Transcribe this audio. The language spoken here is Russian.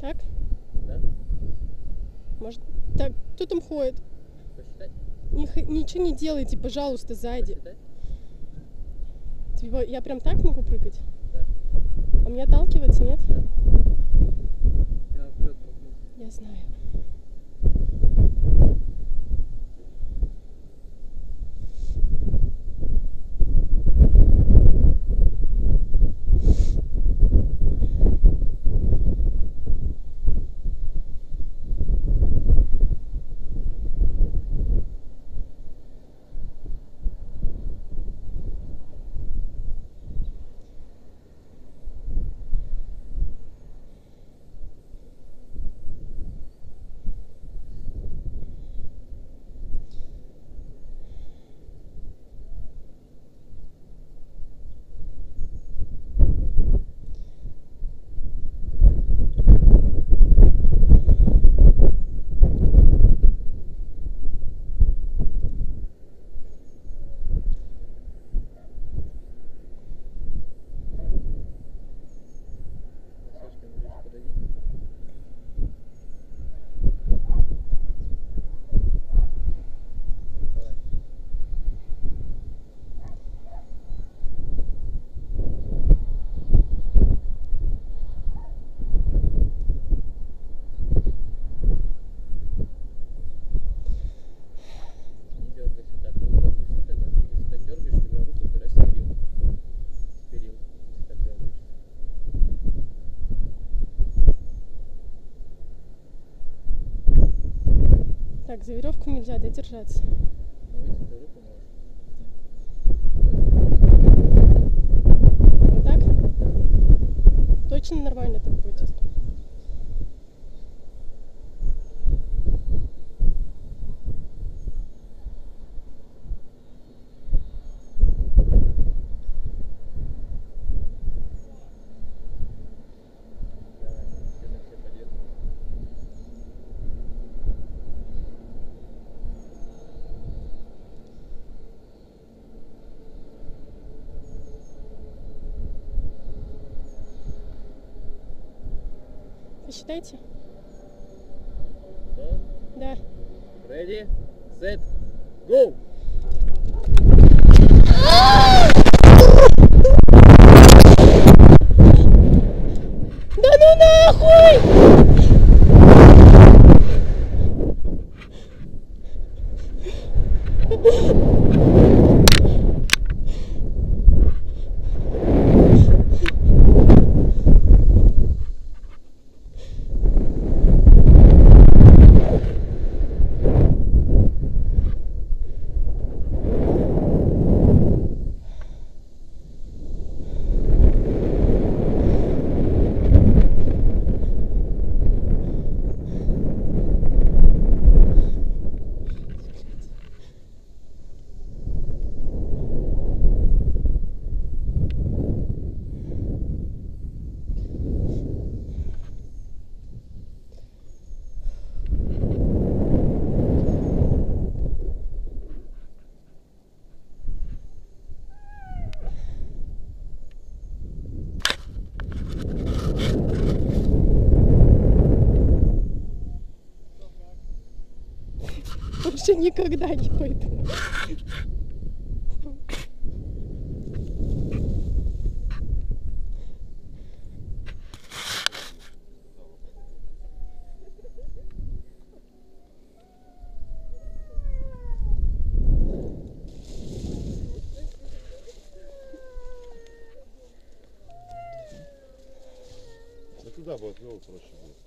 Так? Да? Может... Так, кто там ходит? Посчитать? Ничего не делайте, пожалуйста, сзади. Посчитать? Типа, я прям так могу прыгать? Да. А мне отталкиваться, нет? Да. Я вперед толкну. Я знаю. Сашка, ближе подойди. Давай. Не дергайся так, руку отпусти тогда. Если так дергаешь, тогда руку убирай с перил. С перил, если так дергаешь. Так, за веревку нельзя, да, держаться. Ну, вытянутую руку можешь. Вот так? Точно нормально так будет? Давай, все на все пойдет. Посчитайте. Готов? Да. Ready, set, go! Да ну нахуй! Больше никогда не пойду. Да туда бы отвел, проще будет.